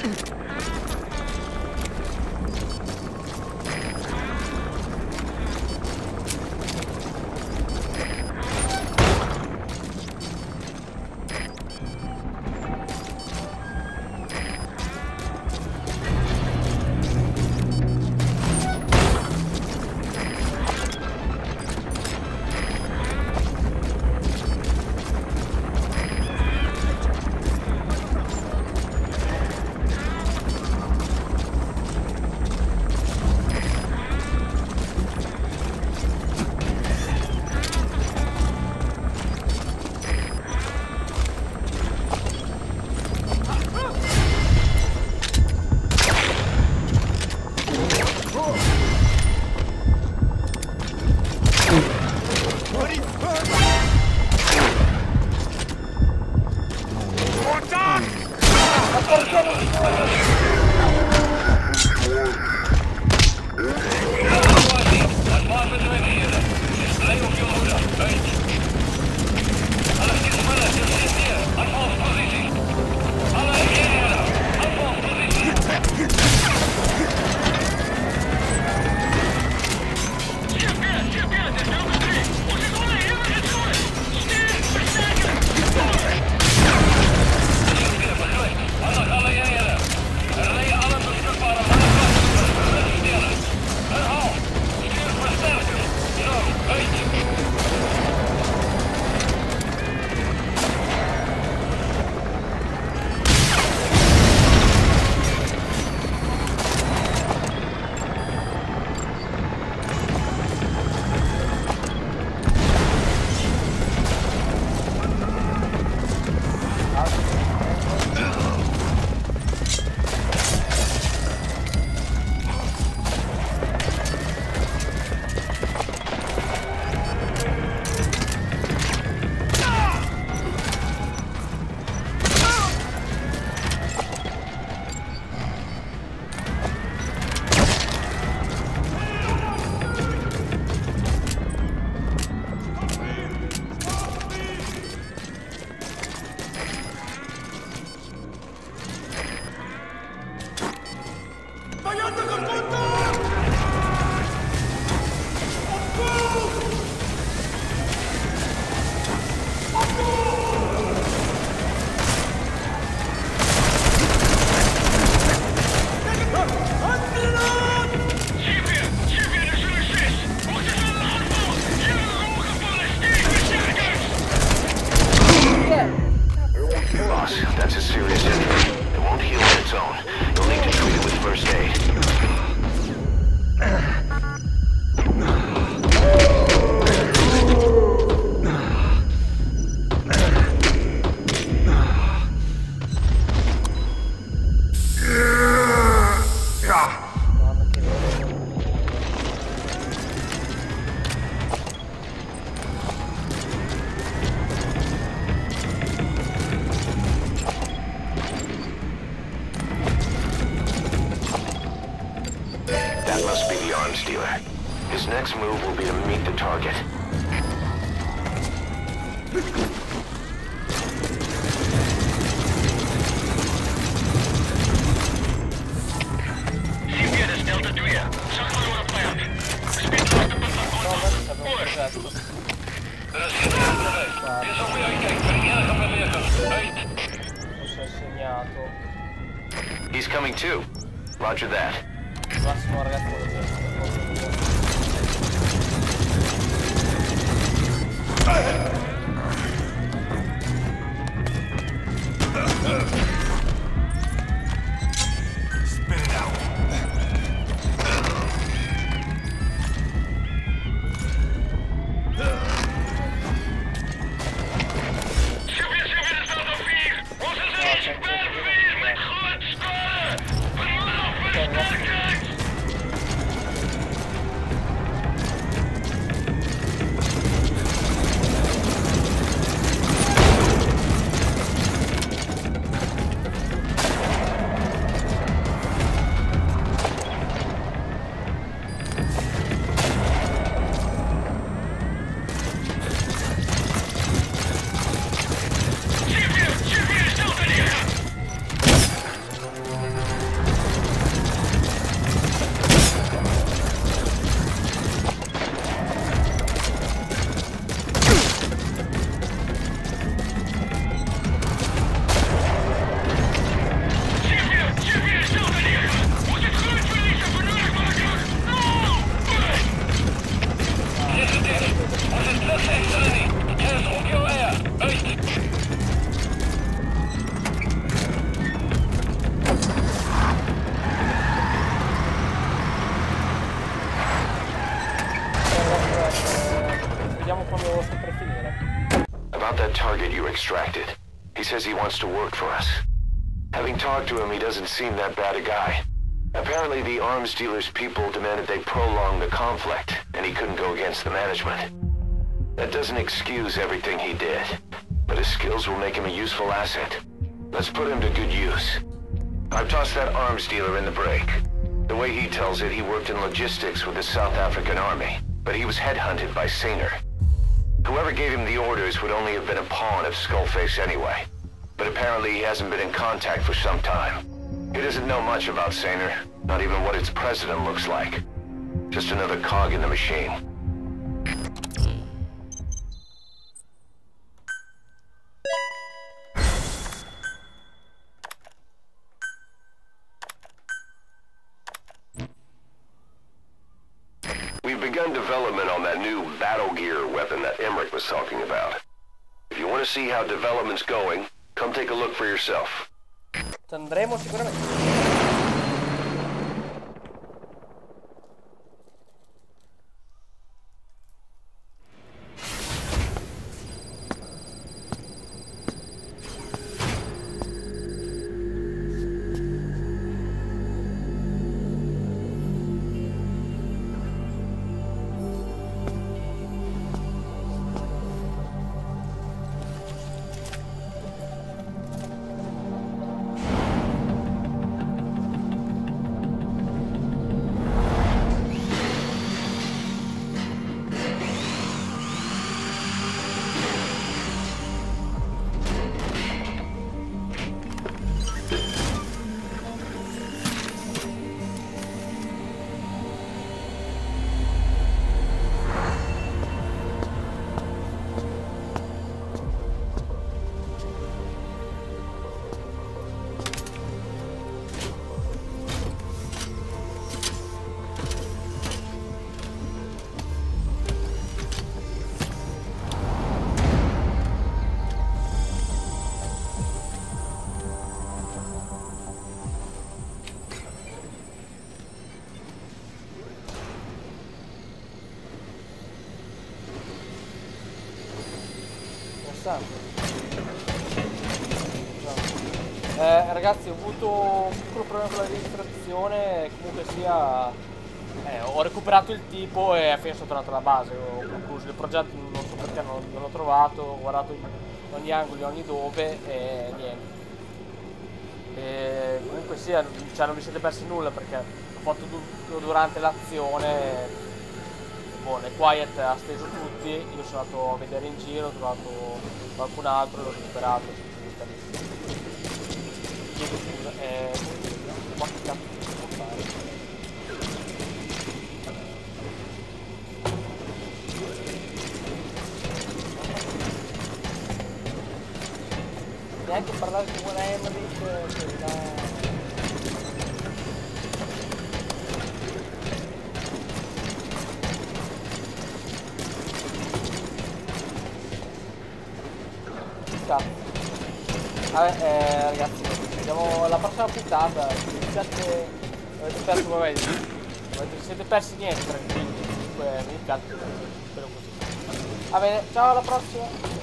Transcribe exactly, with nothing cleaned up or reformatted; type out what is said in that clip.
next move will be to meet the target. He's coming too. Roger that. Spit it out. extracted. He says he wants to work for us. Having talked to him, he doesn't seem that bad a guy. Apparently the arms dealer's people demanded they prolong the conflict, and he couldn't go against the management. That doesn't excuse everything he did, but his skills will make him a useful asset. Let's put him to good use. I've tossed that arms dealer in the break. The way he tells it, he worked in logistics with the South African army, but he was headhunted by Sainer. Whoever gave him the orders would only have been a pawn of Skullface anyway, but apparently he hasn't been in contact for some time. He doesn't know much about Sainer, not even what its president looks like. Just another cog in the machine. We've begun development on that new battle gear weapon that Emmerich was talking about. If you want to see how development's going, come take a look for yourself. Andremo sicuramente. Eh, ragazzi, ho avuto un piccolo problema con la registrazione, comunque sia eh, ho recuperato il tipo e alla fine sono tornato alla base, ho concluso il progetto, non so perché non, non l'ho trovato, ho guardato in ogni angolo, in ogni dove e niente. E comunque sia, cioè, non vi siete persi nulla perché ho fatto tutto durante l'azione. Boh, nel Quiet ha steso tutti, io sono andato a vedere in giro, ho trovato qualcun altro e l'ho recuperato. Chiedo scusa, eh, ma che cazzo si può fare? Neanche parlare con buona Emmerich, che la... Vabbè, eh, ragazzi, vediamo la prossima puntata. Se siete, avete perso, vabbè, se siete persi niente, tranquilli, comunque mi incazzo, spero così. Va bene, ciao, alla prossima!